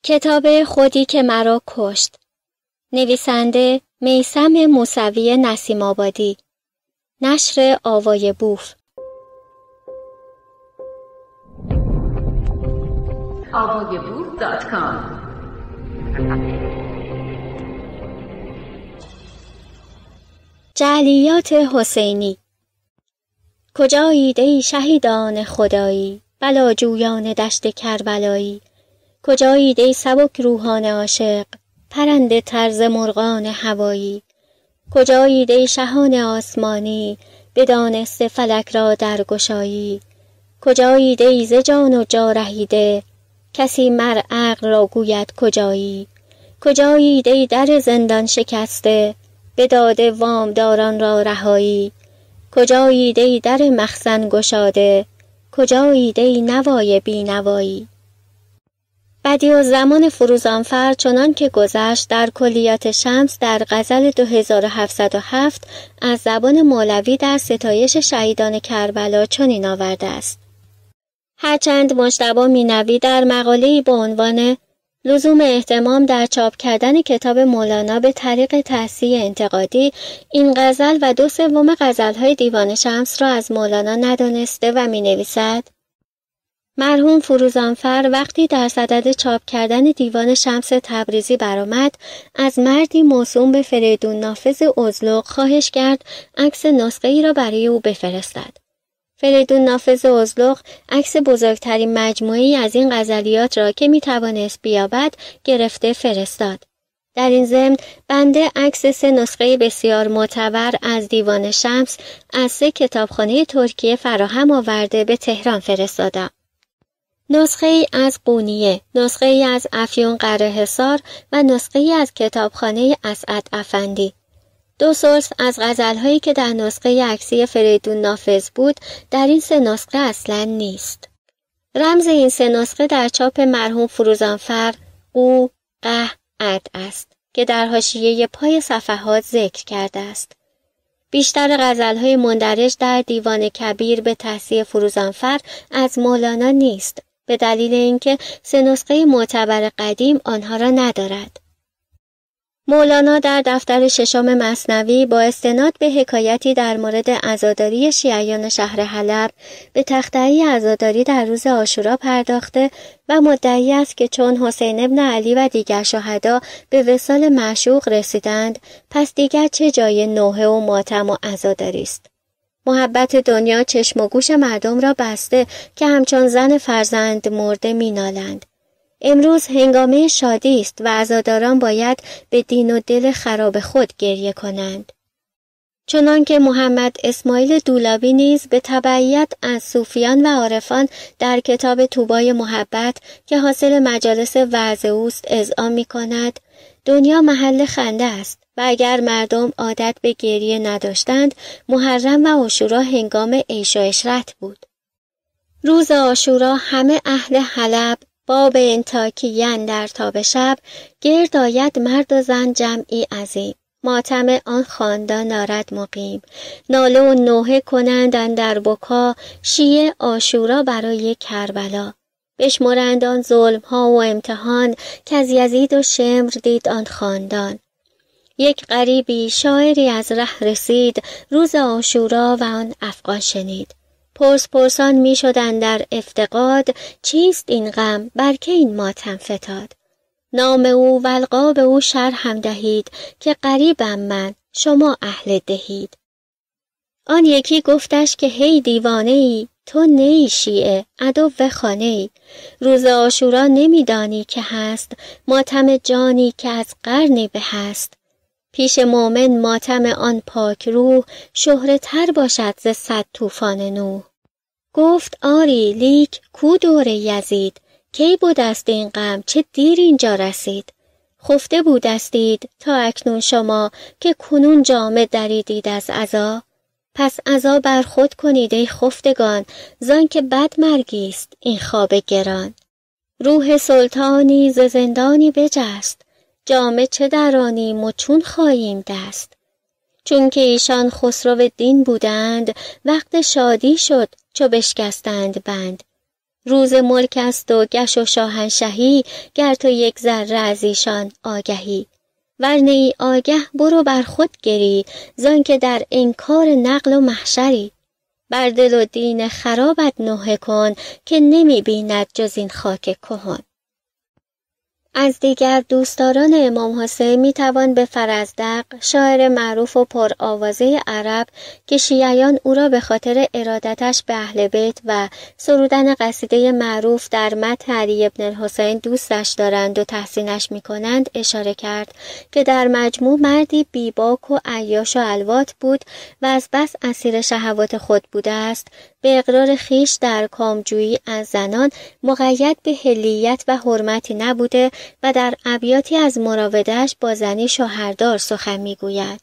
کتاب خودی که مرا کشت. نویسنده میثم موسوی نسیم آبادی. نشر آوای بوف. avayaboof.com جعلیات حسینی. کجایید ای شهیدان خدایی، بلاجویان دشت کربلایی؟ کجایید ای سبک روحان عاشق، پرنده طرز مرغان هوایی؟ کجایید ای شهان آسمانی، بدانسته فلک را درگشایی؟ کجایید ای ز جان و جا رهیده، کسی مر عقل را گوید کجایی؟ کجایید ای در زندان شکسته، بداده وامداران را رهایی؟ کجایید ای در مخزن گشاده، کجایید ای نوای بینوایی؟ بدیعالزمان فروزانفر چنان که گذشت در کلیات شمس در غزل 2707 از زبان مولوی در ستایش شهیدان کربلا چنین آورده است: هرچند مجتبی مینوی در مقاله‌ای با عنوان لزوم اهتمام در چاپ کردن کتاب مولانا به طریق تصحیح انتقادی این غزل و 2/3 غزل‌های دیوان شمس را از مولانا ندانسته و می‌نویسد: مرحوم فروزانفر وقتی در صدد چاپ کردن دیوان شمس تبریزی برآمد، از مردی موسوم به فریدون نافذ ازلق خواهش کرد عکس نسخه‌ای را برای او بفرستد. فریدون نافذ ازلق عکس بزرگترین مجموعه‌ای از این غزلیات را که میتوانست بیابد گرفته فرستاد. در این ضمن بنده عکس 3 نسخه بسیار معتبر از دیوان شمس از 3 کتابخانه ترکیه فراهم آورده به تهران فرستادم. نسخه ای از قونیه، نسخه ای از افیون قره حصار و نسخه ای از کتابخانه اسعد افندی. 2 سورس از غزل‌هایی که در نسخه عکسی فریدون نافذ بود در این 3 نسخه اصلاً نیست. رمز این 3 نسخه در چاپ مرحوم فروزانفر قو قه اد است که در حاشیه پای صفحات ذکر کرده است. بیشتر غزل‌های مندرج در دیوان کبیر به تصحیح فروزانفر از مولانا نیست، به دلیل اینکه 3 نسخه معتبر قدیم آنها را ندارد. مولانا در دفتر 6 مثنوی با استناد به حکایتی در مورد عزاداری شیعیان شهر حلب به تخطئه عزاداری در روز عاشورا پرداخته و مدعی است که چون حسین بن علی و دیگر شهدا به وصال معشوق رسیدند، پس دیگر چه جای نوحه و ماتم و عزاداری است. محبت دنیا چشم و گوش مردم را بسته که همچون زن فرزند مرده مینالند. امروز هنگامه شادی است و عزاداران باید به دین و دل خراب خود گریه کنند. چنانکه محمد اسماعیل دولابی نیز به تبعیت از صوفیان و عارفان در کتاب طوبای محبت که حاصل مجالس وعظ اوست اذعان می کند: دنیا محل خنده است و اگر مردم عادت به گریه نداشتند، محرم و عاشورا هنگام عیش و عشرت بود. روز عاشورا همه اهل حلب باب انتاکیان در تاب شب، گرد آید مرد و زن جمعی عظیم، ماتم آن خاندان آرد مقیم، ناله و نوحه کنند اندر بکا، شیعه عاشورا برای کربلا. بشمرند آن ظلم ها و امتحان، کز یزید و شمر دید آن خاندان. یک غریبی شاعری از ره رسید، روز عاشورا و آن افغان شنید. پرسان می شدند در افتقاد، چیست این غم بر که این ماتم فتاد؟ نام او و القاب او شرحم دهید، که غریبم من شما اهل دهید. آن یکی گفتش که هی دیوانه ای، تو نیی شیعه عدو خانه ای. روز عاشورا نمی دانی که هست، ماتم جانی که از قرنی به هست. پیش مومن ماتم آن پاک روح، شهره تر باشد ز 100 طوفان نوح. گفت آری لیک کو دور یزید، کی بودست این غم چه دیر اینجا رسید؟ خفته بودستید تا اکنون شما، که کنون جامه دریدید از عزا. پس عزا بر خود کنید ای خفتگان، زان که بد مرگی است این خواب گران. روح سلطانی ز زندانی بجست، جامه چه درانیم و چون خاییم دست. چون که ایشان خسرو دین بودند، وقت شادی شد چو بشکستند بند. روز ملک است و گش و شاهنشهی، گر تو یک ذره از ایشان آگهی. ور نی آگه برو بر خود گری، زان که در انکار نقل و محشری. بر دل و دین خرابت نوحه کن، که نمی بیند جز این خاک کهن. از دیگر دوستداران امام حسین می توان به فرزدق، شاعر معروف و پرآوازه عرب که شیعیان او را به خاطر ارادتش به اهل بیت و سرودن قصیده معروف در مدح علی بن الحسین دوستش دارند و تحسینش می کنند اشاره کرد که در مجموع مردی بیباک و عیاش و الوات بود و از بس اسیر شهوات خود بوده است، به اقرار خیش در کامجویی از زنان مقید به حلیت و حرمتی نبوده و در ابیاتی از مراوده‌اش با زنی شوهردار سخن می‌گوید.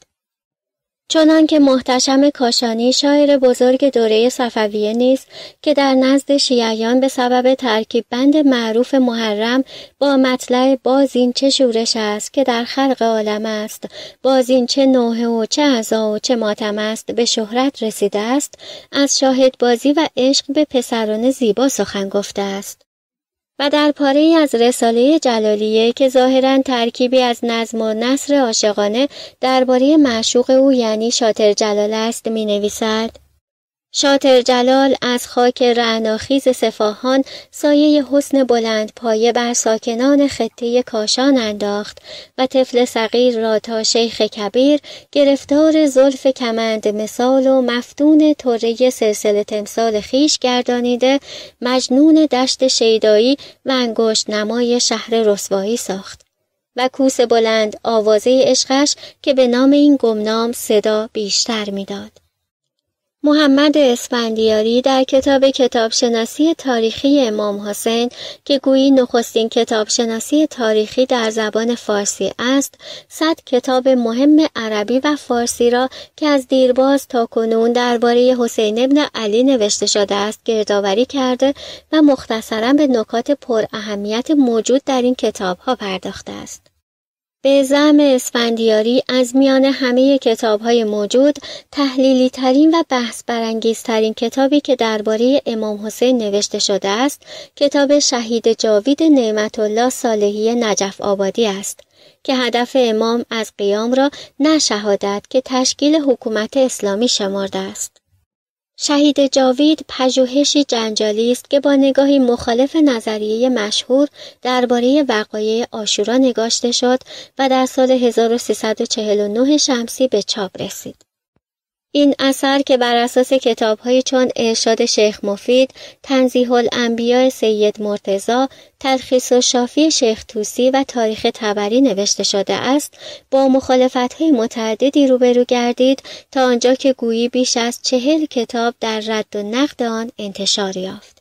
چنان که محتشم کاشانی شاعر بزرگ دوره صفویه نیز که در نزد شیعیان به سبب ترکیب بند معروف محرم با مطلع بازین چه شورش است که در خلق عالم است، بازین چه نوحه و چه عزا و چه ماتم است به شهرت رسیده است، از شاهد بازی و عشق به پسران زیبا سخن گفته است. و در پاره‌ای از رساله جلالیه که ظاهراً ترکیبی از نظم و نثر عاشقانه درباره معشوق او یعنی شاطر جلال است می‌نویسد: شاطر جلال از خاک رعناخیز صفاهان سایه حسن بلند پایه بر ساکنان خطه کاشان انداخت و طفل صغیر را تا شیخ کبیر گرفتار زلف کمند مثال و مفتون طره سلسله تمثال خیش گردانیده مجنون دشت شیدایی و انگشت نمای شهر رسوایی ساخت و کوس بلند آوازه عشقش که به نام این گمنام صدا بیشتر میداد. محمد اسفندیاری در کتابشناسی تاریخی امام حسین که گویی نخستین کتابشناسی تاریخی در زبان فارسی است، 100 کتاب مهم عربی و فارسی را که از دیرباز تا کنون درباره حسین ابن علی نوشته شده است گردآوری کرده و مختصراً به نکات پر اهمیت موجود در این کتاب‌ها پرداخته است. به زعم اسفندیاری از میان همه کتاب‌های موجود تحلیلی ترین و بحث برانگیزترین کتابی که درباره امام حسین نوشته شده است، کتاب شهید جاوید نعمت الله صالحی نجف آبادی است که هدف امام از قیام را نه شهادت که تشکیل حکومت اسلامی شمرده است. شهید جاوید پژوهشی جنجالی است که با نگاهی مخالف نظریه مشهور درباره وقایع عاشورا نگاشته شد و در سال 1349 شمسی به چاپ رسید. این اثر که بر اساس کتاب‌های چون ارشاد شیخ مفید، تنزیه الانبیاء سید مرتضی، تلخیص الشافی شیخ طوسی و تاریخ طبری نوشته شده است، با مخالفت‌های متعددی روبرو گردید تا آنجا که گویی بیش از 40 کتاب در رد و نقد آن انتشار یافت.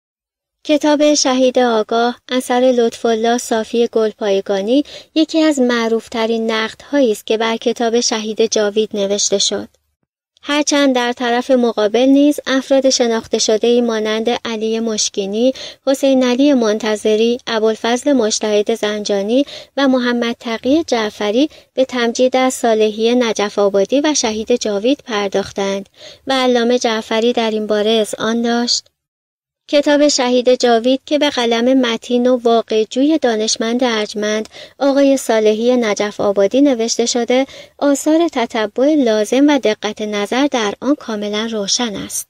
کتاب شهید آگاه اثر لطف‌الله صافی گلپایگانی یکی از معروف‌ترین نقدهایی است که بر کتاب شهید جاوید نوشته شد. هرچند در طرف مقابل نیز افراد شناخته شده‌ای مانند علی مشکینی، حسین علی منتظری، ابوالفضل مجتهد زنجانی و محمد تقی جعفری به تمجید از صالحی نجف آبادی و شهید جاوید پرداختند و علامه جعفری در این باره اذعان داشت: کتاب شهید جاوید که به قلم متین و واقع‌جوی دانشمند ارجمند آقای صالحی نجف آبادی نوشته شده، آثار تتبع لازم و دقت نظر در آن کاملا روشن است.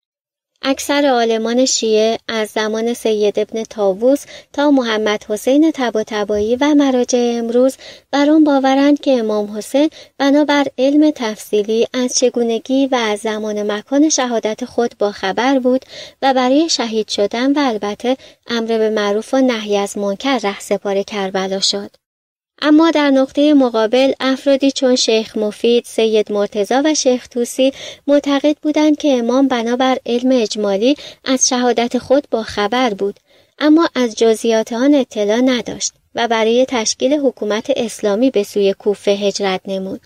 اکثر عالمان شیعه از زمان سید ابن طاووس تا محمد حسین طباطبایی و مراجع امروز بر آن باورند که امام حسین بنابر علم تفصیلی از چگونگی و از زمان و مکان شهادت خود با خبر بود و برای شهید شدن و البته امر به معروف و نهی از منکر رهسپار کربلا شد. اما در نقطه مقابل افرادی چون شیخ مفید، سید مرتضی و شیخ طوسی معتقد بودند که امام بنابر علم اجمالی از شهادت خود با خبر بود، اما از جزئیات آن اطلاع نداشت و برای تشکیل حکومت اسلامی به سوی کوفه هجرت نمود.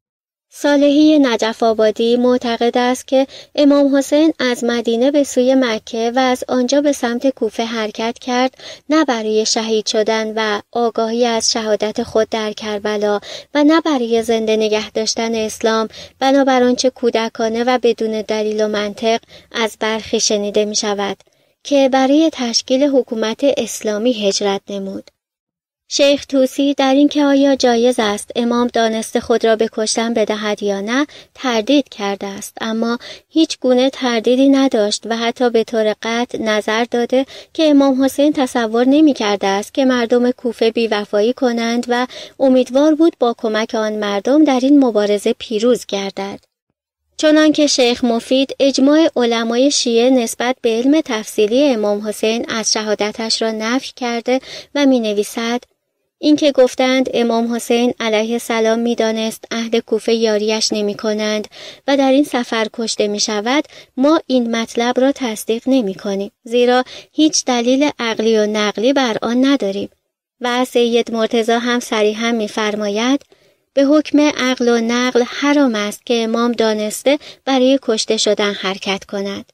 صالحی نجف آبادی معتقد است که امام حسین از مدینه به سوی مکه و از آنجا به سمت کوفه حرکت کرد، نه برای شهید شدن و آگاهی از شهادت خود در کربلا و نه برای زنده نگه داشتن اسلام، بنابر آنچه کودکانه و بدون دلیل و منطق از برخی شنیده می شود که برای تشکیل حکومت اسلامی هجرت نمود. شیخ طوسی در اینکه آیا جایز است امام دانسته خود را به کشتن بدهد یا نه تردید کرده است، اما هیچ گونه تردیدی نداشت و حتی به طور قطع نظر داده که امام حسین تصور نمی کرده است که مردم کوفه بی‌وفایی کنند و امیدوار بود با کمک آن مردم در این مبارزه پیروز گردد. چنانکه شیخ مفید اجماع علمای شیعه نسبت به علم تفصیلی امام حسین از شهادتش را نفی کرده و می نویسد اینکه گفتند امام حسین علیه السلام می دانست اهل کوفه یاریش نمی کنند و در این سفر کشته می شود، ما این مطلب را تصدیق نمی کنیم، زیرا هیچ دلیل عقلی و نقلی بر آن نداریم. و سید مرتضی هم صریحاً می فرماید به حکم عقل و نقل حرام است که امام دانسته برای کشته شدن حرکت کند.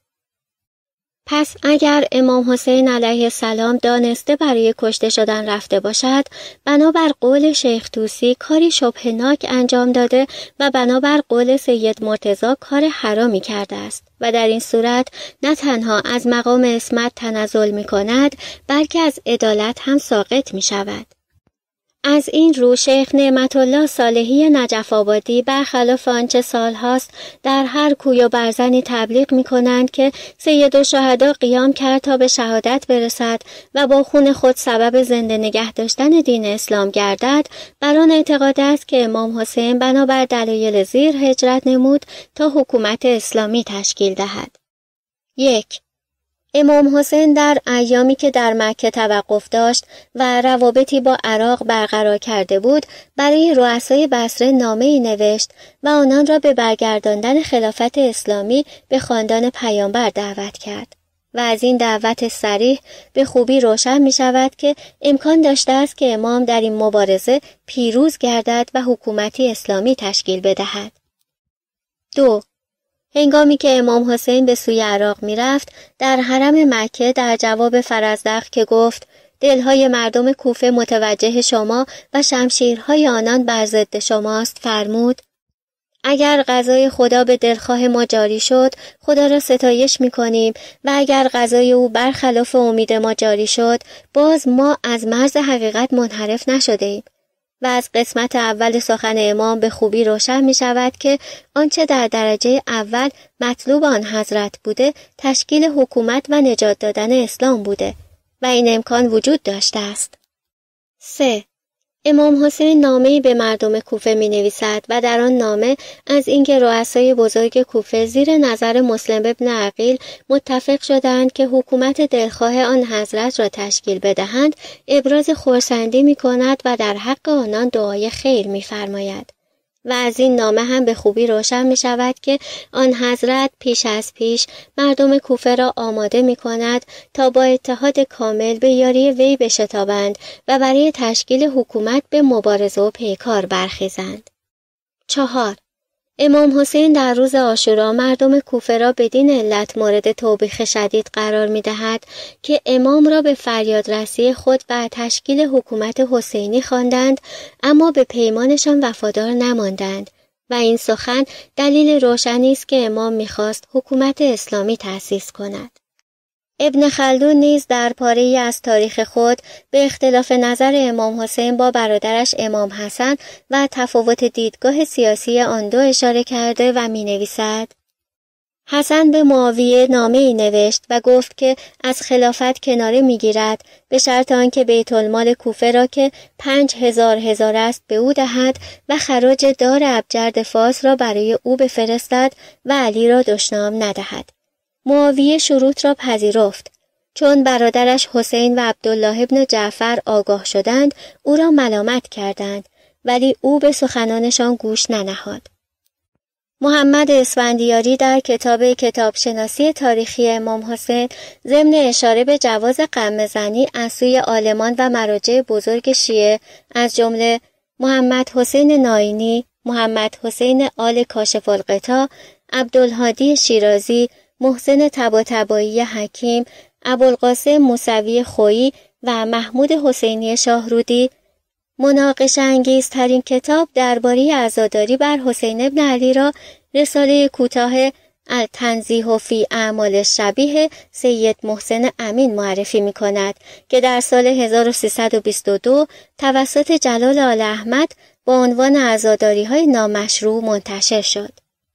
پس اگر امام حسین علیه السلام دانسته برای کشته شدن رفته باشد، بنابر قول شیخ طوسی کاری شبهه‌ناک انجام داده و بنابر قول سید مرتضی کار حرامی کرده است و در این صورت نه تنها از مقام عصمت تنزل می کند، بلکه از عدالت هم ساقط می شود. از این رو شیخ نعمت الله صالحی نجف آبادی برخلاف آنچه سالهاست در هر کوی و برزنی تبلیغ می کنند که سیدالشهدا قیام کرد تا به شهادت برسد و با خون خود سبب زنده نگه داشتن دین اسلام گردد، بر آن اعتقاد است که امام حسین بنابر دلایل زیر هجرت نمود تا حکومت اسلامی تشکیل دهد. 1. امام حسین در ایامی که در مکه توقف داشت و روابطی با عراق برقرار کرده بود، برای رؤسای بصره نامه‌ای نوشت و آنان را به برگرداندن خلافت اسلامی به خاندان پیامبر دعوت کرد و از این دعوت صریح به خوبی روشن می شود که امکان داشته است که امام در این مبارزه پیروز گردد و حکومتی اسلامی تشکیل بدهد. 2. هنگامی که امام حسین به سوی عراق می رفت، در حرم مکه در جواب فرزدق که گفت دلهای مردم کوفه متوجه شما و شمشیرهای آنان بر ضد شماست فرمود اگر قضای خدا به دلخواه ما جاری شد خدا را ستایش می کنیم و اگر قضای او برخلاف امید ما جاری شد باز ما از مرز حقیقت منحرف نشده ایم. و از قسمت اول سخن امام به خوبی روشن می شود که آنچه در درجه اول مطلوب آن حضرت بوده تشکیل حکومت و نجات دادن اسلام بوده و این امکان وجود داشته است. 3. امام حسین نامه‌ای به مردم کوفه می نویسد و در آن نامه از اینکه رؤسای بزرگ کوفه زیر نظر مسلم ابن عقیل متفق شدند که حکومت دلخواه آن حضرت را تشکیل بدهند ابراز خرسندی می کند و در حق آنان دعای خیر می فرماید. و از این نامه هم به خوبی روشن می شود که آن حضرت پیش از پیش مردم کوفه را آماده می کند تا با اتحاد کامل به یاری وی بشتابند و برای تشکیل حکومت به مبارزه و پیکار برخیزند. 4. امام حسین در روز عاشورا مردم کوفه را بدین علت مورد توبیخ شدید قرار می دهد که امام را به فریادرسی خود و تشکیل حکومت حسینی خواندند اما به پیمانشان وفادار نماندند و این سخن دلیل روشنی است که امام می‌خواست حکومت اسلامی تأسیس کند. ابن خلدون نیز در پاره‌ای از تاریخ خود به اختلاف نظر امام حسین با برادرش امام حسن و تفاوت دیدگاه سیاسی آن دو اشاره کرده و می‌نویسد حسن به معاویه نامه‌ای نوشت و گفت که از خلافت کناره می‌گیرد به شرط آنکه بیت المال کوفه را که 5000 است به او دهد و خراج دار ابجرد فاس را برای او بفرستد و علی را دشنام ندهد. معاویه شروط را پذیرفت. چون برادرش حسین و عبدالله ابن جعفر آگاه شدند او را ملامت کردند ولی او به سخنانشان گوش ننهاد. محمد اسفندیاری در کتابشناسی تاریخی امام حسین ضمن اشاره به جواز قمه‌زنی از سوی عالمان و مراجع بزرگ شیعه از جمله محمد حسین ناینی، محمد حسین آل کاشف الغطا، عبدالهادی شیرازی، محسن طباطبایی حکیم، ابوالقاسم موسوی خویی و محمود حسینی شاهرودی مناقشه انگیزترین کتاب درباره عزاداری بر حسین ابن علی را رساله کوتاه التنزیه فی اعمال شبیه سید محسن امین معرفی می کند که در سال 1322 توسط جلال آل احمد با عنوان عزاداری‌های نامشروع منتشر شد.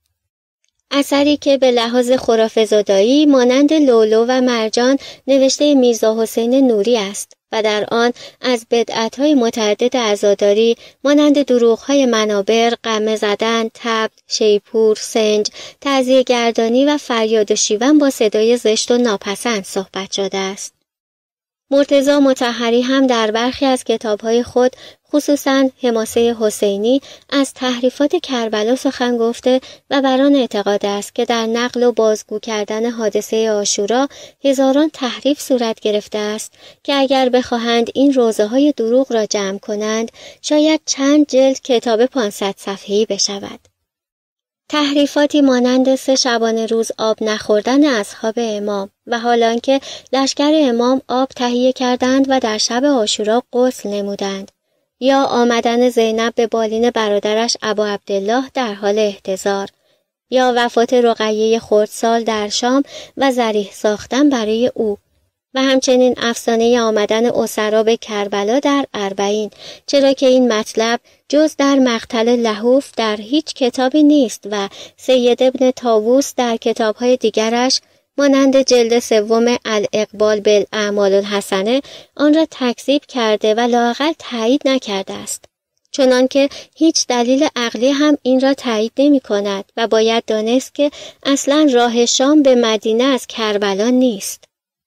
اثری که به لحاظ خرافه‌زدایی مانند لؤلؤ و مرجان نوشته میرزا حسین نوری است و در آن از بدعت‌های متعدد عزاداری مانند دروغ‌های منابر، قمه زدن، تبل، شیپور، سنج، تعزیه گردانی و فریاد و شیون با صدای زشت و ناپسند صحبت شده است. مرتضی مطهری هم در برخی از کتاب‌های خود خصوصاً حماسه حسینی از تحریفات کربلا سخن گفته و بر آن اعتقاد است که در نقل و بازگو کردن حادثه عاشورا هزاران تحریف صورت گرفته است که اگر بخواهند این روزه‌های دروغ را جمع کنند شاید چند جلد کتاب 500 صفحه‌ای بشود. تحریفاتی مانند 3 شبانه روز آب نخوردن اصحاب امام و حالانکه لشکر امام آب تهیه کردند و در شب عاشورا غسل نمودند، یا آمدن زینب به بالین برادرش ابا عبدالله در حال احتضار، یا وفات رقیه خردسال در شام و ضریح ساختن برای او و همچنین افسانه آمدن اسرا به کربلا در 40، چرا که این مطلب جز در مقتل لحوف در هیچ کتابی نیست و سید ابن طاووس در کتابهای دیگرش مانند جلد 3 الاقبال بالاعمال الحسنه آن را تکذیب کرده و لااقل تایید نکرده است، چنانکه هیچ دلیل عقلی هم این را تایید نمی کند و باید دانست که اصلا راه شام به مدینه از کربلا نیست.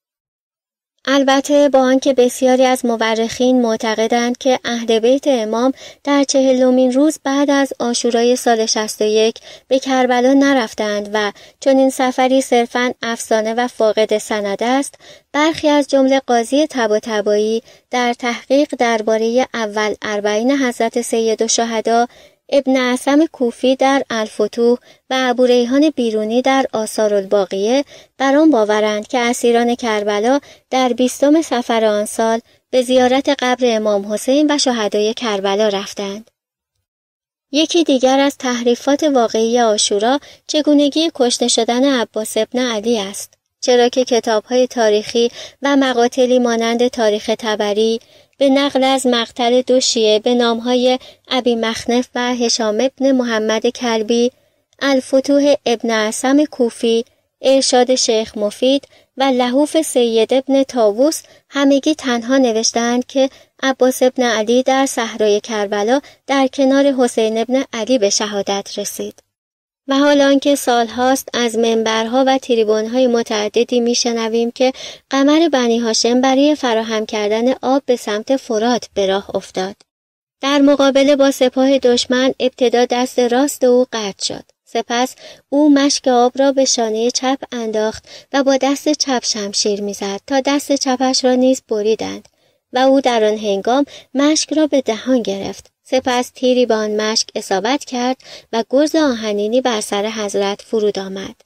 البته با آنکه بسیاری از مورخین معتقدند که اهل بیت امام در 40مین روز بعد از عاشورای سال 61 به کربلا نرفتند و چون این سفری صرفاً افسانه و فاقد سند است، برخی از جمله قاضی طباطبایی در تحقیق درباره اول 40 حضرت سیدالشهدا ابن اعصم کوفی در الفتوح و ابو ریحان بیرونی در آثار الباقیه بر آن باورند که اسیران کربلا در 20 صفر آن سال به زیارت قبر امام حسین و شهدای کربلا رفتند. یکی دیگر از تحریفات واقعی عاشورا چگونگی کشته شدن عباس ابن علی است، چرا که کتاب‌های تاریخی و مقاتلی مانند تاریخ طبری به نقل از مقتل 2 شیعه به نامهای ابی مخنف و هشام ابن محمد کلبی، الفتوح ابن اعصم کوفی، ارشاد شیخ مفید و لحوف سید ابن طاووس همگی تنها نوشتند که عباس ابن علی در صحرای کربلا در کنار حسین ابن علی به شهادت رسید. و حال آنکه سالهاست از منبرها و تریبونهای متعددی میشنویم که قمر بنی هاشم برای فراهم کردن آب به سمت فرات به راه افتاد. در مقابله با سپاه دشمن ابتدا دست راست او قطع شد. سپس او مشک آب را به شانه چپ انداخت و با دست چپ شمشیر میزد تا دست چپش را نیز بریدند و او در آن هنگام مشک را به دهان گرفت. سپس تیری به آن مشک اصابت کرد و گرز آهنینی بر سر حضرت فرود آمد.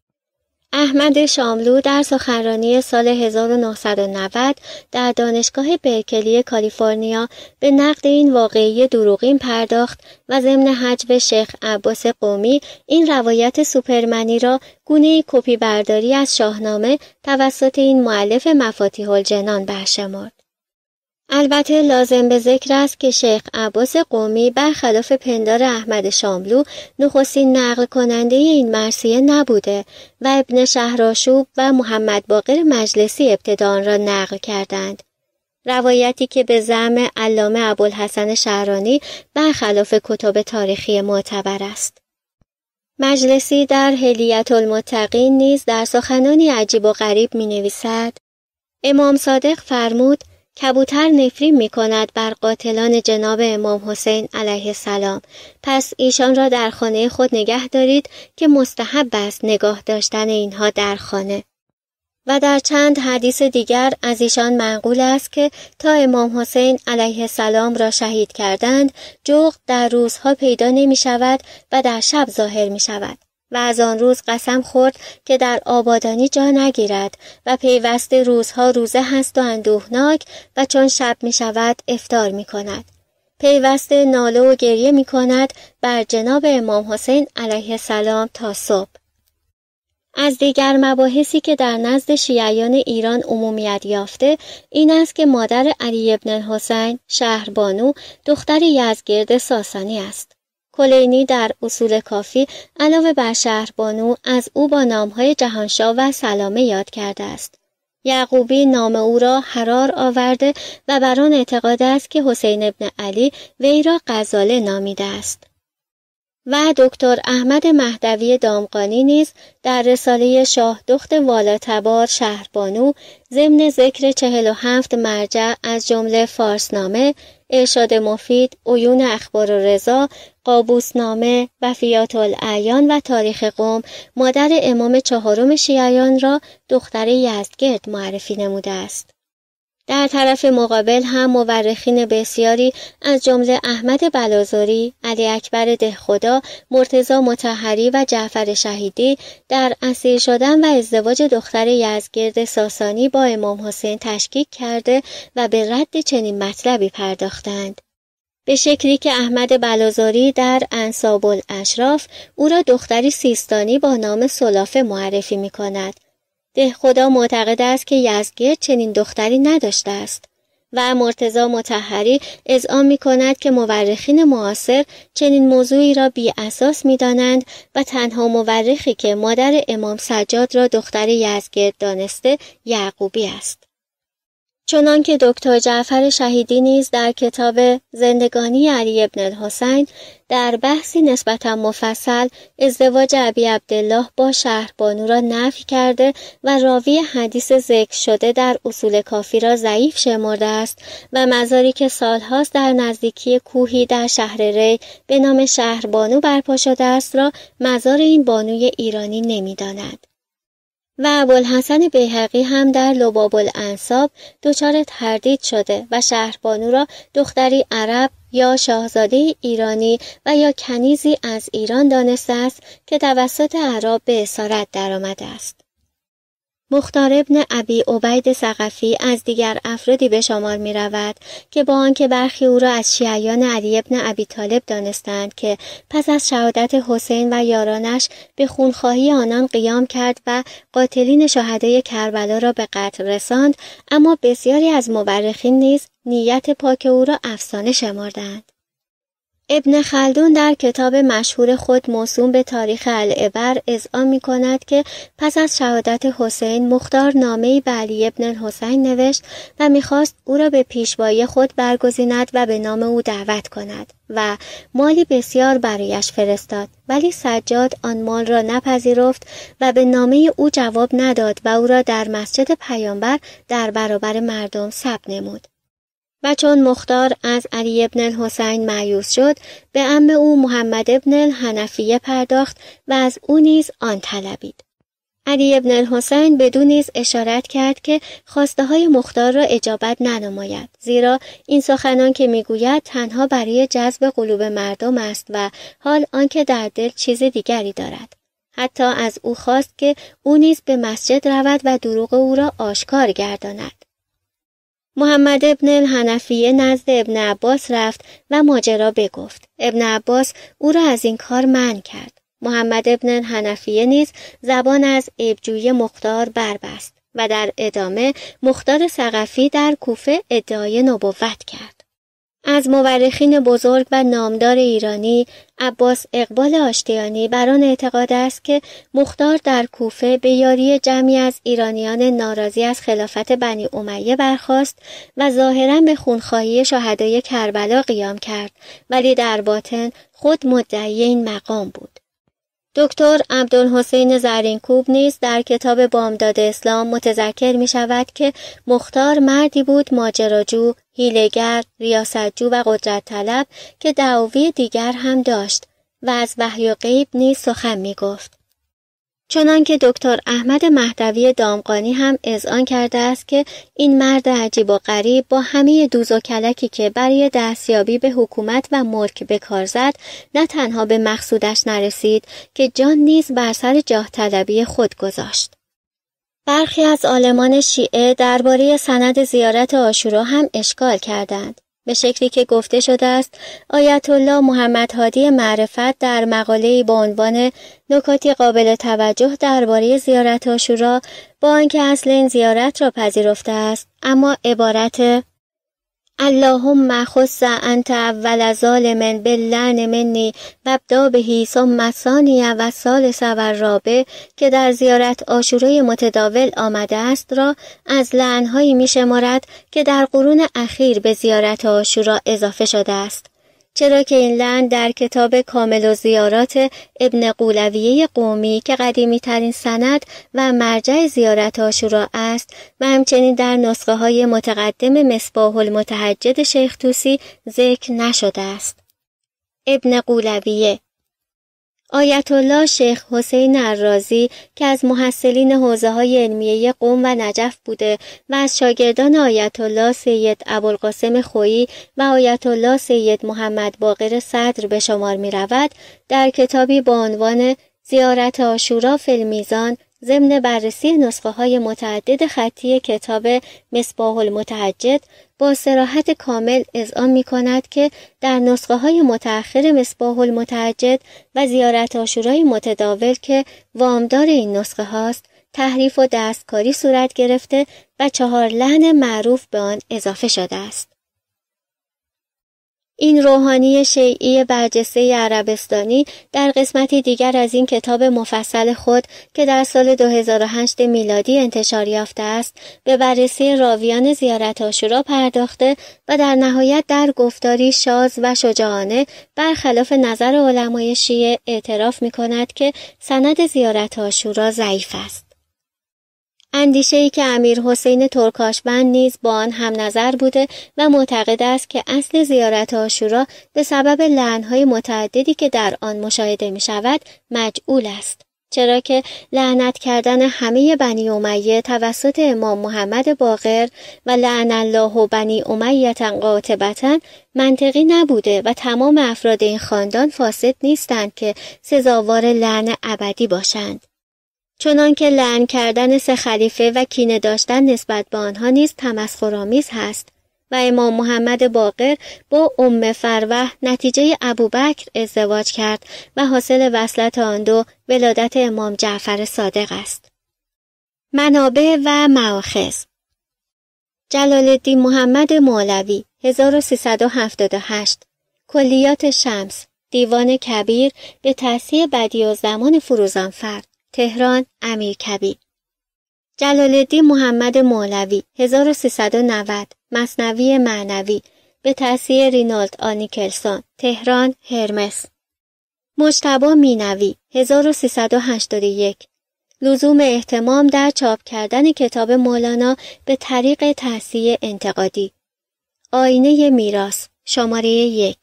احمد شاملو در سخنرانی سال 1990 در دانشگاه برکلی کالیفرنیا به نقد این واقعه دروغین پرداخت و ضمن حجو شیخ عباس قمی این روایت سوپرمنی را گونه‌ای کپی برداری از شاهنامه توسط این مؤلف مفاتیح الجنان برشمرد. البته لازم به ذکر است که شیخ عباس قمی برخلاف پندار احمد شاملو نخستین نقل کننده این مرثیه نبوده و ابن شهرآشوب و محمد باقر مجلسی ابتدا آن را نقل کردند. روایتی که به زعم علامه ابوالحسن شعرانی برخلاف کتب تاریخی معتبر است. مجلسی در حلیة المتقین نیز در سخنانی عجیب و غریب می‌نویسد: امام صادق فرمود کبوتر نفرین می کند بر قاتلان جناب امام حسین علیه السلام، پس ایشان را در خانه خود نگه دارید که مستحب است نگاه داشتن اینها در خانه. و در چند حدیث دیگر از ایشان منقول است که تا امام حسین علیه السلام را شهید کردند جغد در روزها پیدا نمی شود و در شب ظاهر می شود و از آن روز قسم خورد که در آبادانی جا نگیرد و پیوسته روزها روزه هست و اندوهناک و چون شب می شود افطار می کند. پیوسته ناله و گریه می کند بر جناب امام حسین علیه السلام تا صبح. از دیگر مباحثی که در نزد شیعیان ایران عمومیت یافته این است که مادر علی بن الحسین شهربانو دختر یزدگرد ساسانی است. کلینی در اصول کافی علاوه بر شهربانو از او با نامهای جهانشاه و سلامه یاد کرده است. یعقوبی نام او را حرار آورده و بر آن اعتقاد است که حسین ابن علی وی را غزاله نامیده است. و دکتر احمد مهدوی دامغانی نیز در رساله شاه دخت والاتبار شهربانو ضمن ذکر 47 مرجع از جمله فارسنامه، ارشاد مفید، عیون اخبار رضا، قابوسنامه، وفیات الاعیان و تاریخ قم مادر امام چهارم شیعیان را دختر یزدگرد معرفی نموده است. در طرف مقابل هم مورخین بسیاری از جمله احمد بلازاری، علی اکبر دهخدا، مرتضی مطهری و جعفر شهیدی در اسیر شدن و ازدواج دختر یزدگرد ساسانی با امام حسین تشکیک کرده و به رد چنین مطلبی پرداختند. به شکلی که احمد بلازاری در انساب الاشراف او را دختری سیستانی با نام سلافه معرفی می کند. دهخدا معتقد است که یزدگرد چنین دختری نداشته است و مرتضی مطهری اذعان می کند که مورخین معاصر چنین موضوعی را بی اساس می دانند و تنها مورخی که مادر امام سجاد را دختر یزدگرد دانسته یعقوبی است. چنانکه دکتر جعفر شهیدی نیز در کتاب زندگانی علی بن الحسین در بحثی نسبتا مفصل ازدواج ابی عبدالله با شهربانو را نفی کرده و راوی حدیث ذکر شده در اصول کافی را ضعیف شمرده است و مزاری که سالهاست در نزدیکی کوهی در شهر ری به نام شهربانو برپا شده است را مزار این بانوی ایرانی نمی‌داند. و ابوالحسن بیهقی هم در لباب الانساب دچار تردید شده و شهربانو را دختری عرب یا شاهزاده ایرانی و یا کنیزی از ایران دانسته است که توسط اعراب به اسارت درآمده است. مختار ابن ابی عبید ثقفی از دیگر افرادی به شمار می رود که با آنکه برخی او را از شیعیان علی ابن ابی طالب دانستند که پس از شهادت حسین و یارانش به خونخواهی آنان قیام کرد و قاتلین شهدای کربلا را به قتل رساند، اما بسیاری از مورخین نیز نیت پاک او را افسانه شمردند. ابن خلدون در کتاب مشهور خود موسوم به تاریخ العبر اذعان می کند که پس از شهادت حسین مختار نامه‌ای به علی ابن الحسین نوشت و می‌خواست او را به پیشوایی خود برگزیند و به نام او دعوت کند و مالی بسیار برایش فرستاد، ولی سجاد آن مال را نپذیرفت و به نامه او جواب نداد و او را در مسجد پیامبر در برابر مردم سب نمود. و چون مختار از علی ابن الحسین مایوس شد، به عم او محمد ابن الحنفیه پرداخت و از او نیز آن طلبید. علی ابن الحسین بدو نیز اشارت کرد که خواسته های مختار را اجابت ننماید، زیرا این سخنان که میگوید تنها برای جذب قلوب مردم است و حال آنکه در دل چیز دیگری دارد. حتی از او خواست که او نیز به مسجد رود و دروغ او را آشکار گرداند. محمد ابن الحنفیه نزد ابن عباس رفت و ماجرا بگفت. ابن عباس او را از این کار منع کرد. محمد ابن الحنفیه نیز زبان از عیبجویی مختار بربست و در ادامه مختار ثقفی در کوفه ادعای نبوت کرد. از مورخین بزرگ و نامدار ایرانی عباس اقبال آشتیانی بر آن اعتقاد است که مختار در کوفه به یاری جمعی از ایرانیان ناراضی از خلافت بنی امیه برخاست و ظاهراً به خونخواهی شهدای کربلا قیام کرد، ولی در باطن خود مدعی این مقام بود. دکتر عبدالحسین زرینکوب نیز در کتاب بامداد اسلام متذکر می شود که مختار مردی بود ماجراجو، حیله‌گر، ریاستجو و قدرت طلب که دعاوی دیگر هم داشت و از وحی و غیب نیز سخن می گفت. چنانکه دکتر احمد مهدوی دامغانی هم اذعان کرده است که این مرد عجیب و غریب با همه دوز و کلکی که برای دستیابی به حکومت و ملک به کار زد، نه تنها به مقصودش نرسید که جان نیز بر سر جاه طلبی خود گذاشت. برخی از عالمان شیعه درباره سند زیارت عاشورا هم اشکال کردند. به شکلی که گفته شده است آیت الله محمد هادی معرفت در مقاله‌ای با عنوان نکاتی قابل توجه درباره زیارت عاشورا با آنکه اصل این زیارت را پذیرفته است، اما عبارت اللهم خص انت اول ظالم باللعن منی وابدا به ثم الثانی و الثالث و الرابع که در زیارت عاشورای متداول آمده است را از لعن‌هایی می‌شمارد که در قرون اخیر به زیارت عاشورا اضافه شده است، چرا که این لعن در کتاب کامل الزیارات ابن قولویه قومی که قدیمی ترین سند و مرجع زیارت عاشورا است و همچنین در نسخه های متقدم مصباح المتهجد شیخ طوسی ذکر نشده است. ابن قولویه آیت الله شیخ حسین الرازی که از محصلین حوزه‌های علمیه قم و نجف بوده و از شاگردان آیت الله سید ابوالقاسم خویی و آیت الله سید محمد باقر صدر به شمار می‌رود، در کتابی با عنوان زیارت عاشورا فی المیزان ضمن بررسی نسخه‌های متعدد خطی کتاب مصباح المتهجد با صراحت کامل اذعان می‌کند که در نسخه‌های متأخر مصباح المتهجد و زیارت عاشورای متداول که وامدار این نسخه هاست، تحریف و دستکاری صورت گرفته و 4 لعن معروف به آن اضافه شده است. این روحانی شیعی برجسته عربستانی در قسمتی دیگر از این کتاب مفصل خود که در سال 2008 میلادی انتشار یافته است، به بررسی راویان زیارت عاشورا پرداخته و در نهایت در گفتاری شاذ و شجاعانه برخلاف نظر علمای شیعه اعتراف می‌کند که سند زیارت عاشورا ضعیف است. اندیشه‌ای که امیر حسین ترکاشبند نیز با آن هم نظر بوده و معتقد است که اصل زیارت عاشورا به سبب لعن‌های متعددی که در آن مشاهده می‌شود مجعول است، چرا که لعنت کردن همه بنی امیه توسط امام محمد باقر و لعن الله بنی امیه قاطبة منطقی نبوده و تمام افراد این خاندان فاسد نیستند که سزاوار لعن ابدی باشند. چنانکه لعن کردن 3 خلیفه و کینه داشتن نسبت به آنها نیز تمسخرآمیز هست و امام محمد باقر با فروه نتیجه ابوبکر ازدواج کرد و حاصل وصلت آن دو ولادت امام جعفر صادق است. منابع و مآخذ: جلال الدین محمد مولوی 1378 کلیات شمس دیوان کبیر به تصحیح بدیعالزمان فروزانفر تهران امیرکبیر. جلال الدین محمد مولوی 1390 مثنوی معنوی به تصحیح رینالد آنیکلسون تهران هرمس. مجتبی مینوی 1381 لزوم اهتمام در چاپ کردن کتاب مولانا به طریق تصحیح انتقادی. آینه میراث شماره 1.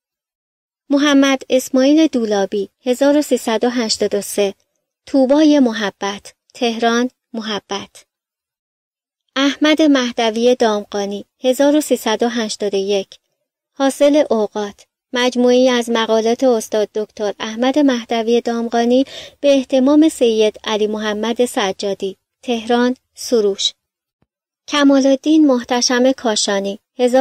محمد اسماعیل دولابی 1383 طوبای محبت تهران محبت. احمد مهدوی دامغانی 1381 حاصل اوقات مجموعی از مقالات استاد دکتر احمد مهدوی دامغانی به اهتمام سید علی محمد سجادی تهران سروش. کمال الدین محتشم کاشانی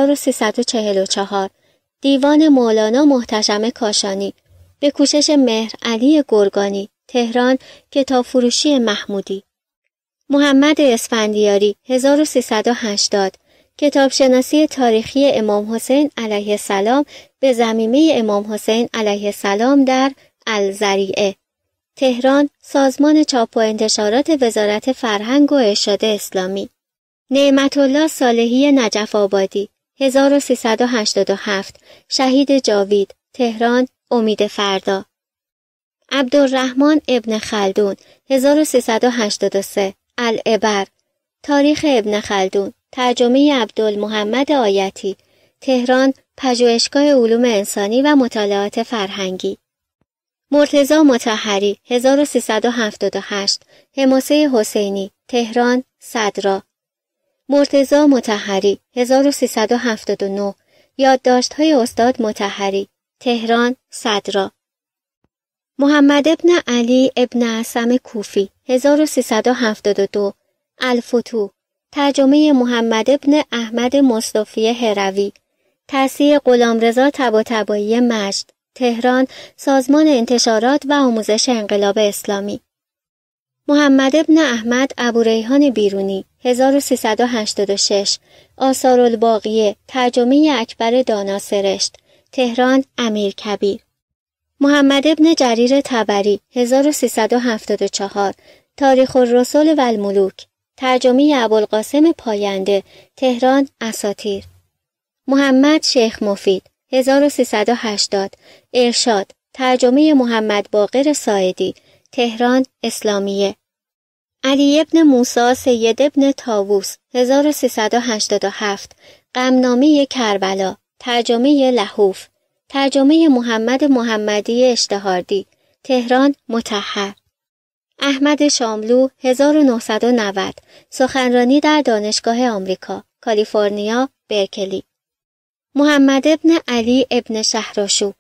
1344 دیوان مولانا محتشم کاشانی به کوشش مهر علی گرگانی تهران کتاب فروشی محمودی. محمد اسفندیاری 1380 کتاب شناسی تاریخی امام حسین علیه السلام به ضمیمه امام حسین علیه السلام در الذریعه تهران سازمان چاپ و انتشارات وزارت فرهنگ و ارشاد اسلامی. نعمت الله صالحی نجف آبادی 1387 شهید جاوید تهران امید فردا. عبدالرحمن ابن خلدون 1383 العبر تاریخ ابن خلدون ترجمه عبدالمحمد آیتی تهران پژوهشگاه علوم انسانی و مطالعات فرهنگی. مرتضی مطهری 1378 حماسه حسینی تهران صدرا. مرتضی مطهری 1379 یادداشت‌های استاد مطهری تهران صدرا. محمد ابن علی ابن عصم کوفی 1372 الفتوح ترجمه محمد ابن احمد مصطفی هروی تأسیس غلامرضا طباطبایی مجد، تهران، سازمان انتشارات و آموزش انقلاب اسلامی. محمد ابن احمد ابوریحان بیرونی 1386 آثارالباقیه ترجمه اکبر دانا سرشت، تهران، امیرکبیر. محمد ابن جریر طبری 1374 تاریخ الرسل و الملوک، ترجمه ابوالقاسم پاینده، تهران، اساطیر. محمد شیخ مفید 1380 ارشاد، ترجمه محمد باقر ساعدی، تهران، اسلامیه. علی ابن موسی سید ابن طاووس 1387 غمنامه کربلا، ترجمه لحوف، ترجمه محمد محمدی اشتهاردی، تهران، مطهر. احمد شاملو 1990 سخنرانی در دانشگاه آمریکا، کالیفرنیا، برکلی. محمد ابن علی ابن شهرآشوب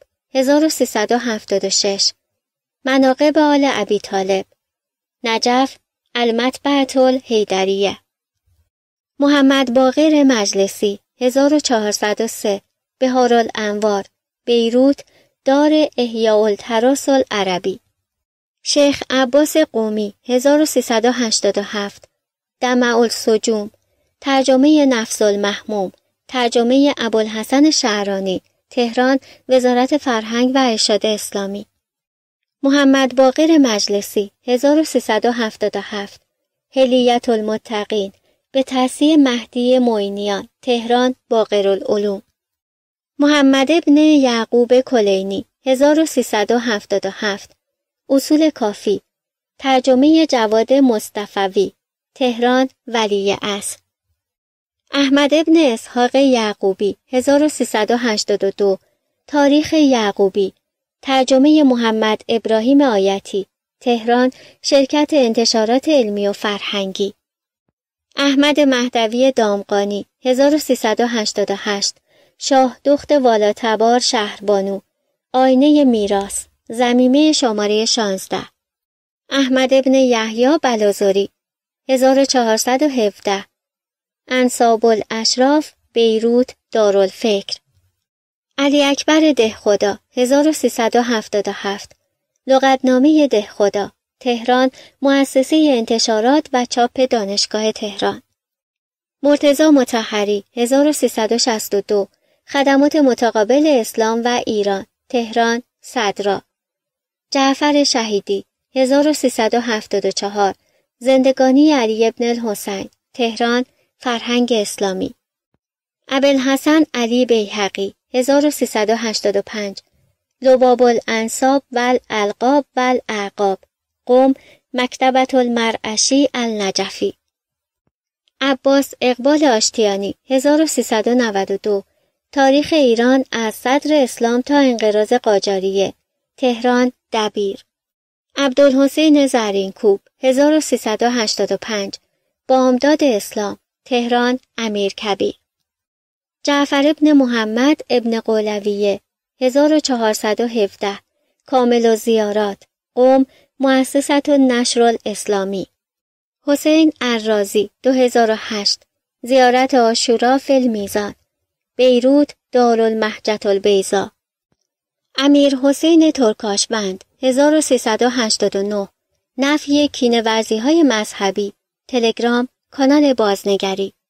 1376 مناقب آل ابی طالب، نجف، المطبعة الحیدریه. محمد باقر مجلسی 1403 بهارالانوار، بیروت، دار احیاء التراث العربی. شیخ عباس قمی 1387 دمع السجوم، ترجمه نفس المحموم، ترجمه ابوالحسن شعرانی، تهران، وزارت فرهنگ و ارشاد اسلامی. محمد باقر مجلسی 1377 حلیت المتقین به تأسیس مهدی معینیان، تهران، باقرالعلوم. محمد ابن یعقوب کلینی 1377 اصول کافی، ترجمه جواد مصطفوی، تهران، ولی عصر. احمد ابن اسحاق یعقوبی 1382 تاریخ یعقوبی، ترجمه محمد ابراهیم آیتی، تهران، شرکت انتشارات علمی و فرهنگی. احمد مهدوی دامغانی 1388 شاه دخت والاتبار شهربانو، آینه میراث، ضمیمه شماره 16. احمد ابن یحیی بلازاری 1417 انساب الاشراف، بیروت، دارالفکر. علی اکبر دهخدا 1377 لغتنامه دهخدا، تهران، مؤسسه انتشارات و چاپ دانشگاه تهران. مرتضی مطهری 1362 خدمات متقابل اسلام و ایران، تهران، صدرا. جعفر شهیدی 1374 زندگانی علی ابن الحسین، تهران، فرهنگ اسلامی. ابوالحسن علی بیهقی 1385 لباب الانساب و الالقاب و الاعقاب، قم، مکتبة المرعشی النجفی. عباس اقبال آشتیانی 1392 تاریخ ایران از صدر اسلام تا انقراض قاجاریه، تهران، دبیر. عبدالحسین زرینکوب 1385 بامداد اسلام، تهران، امیرکبیر. جعفر ابن محمد ابن قولویه 1417 کامل الزیارات، قم، مؤسسة النشر الاسلامی. حسین الرازی 2008 زیارت عاشورا فی المیزان، بیروت، دارالمحجة البیضا. امیر حسین ترکاشبند 1389 نفی کینه‌ورزی‌های مذهبی، تلگرام، کانال بازنگری.